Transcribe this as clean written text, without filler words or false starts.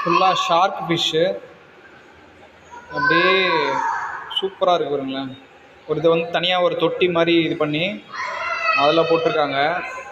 ஃபுல்லாக shark fish அப்படியே சூப்பராக இருக்கு பாருங்களேன். ஒரு இது வந்து தனியாக ஒரு தொட்டி மாதிரி இது பண்ணி அதில் போட்டிருக்காங்க.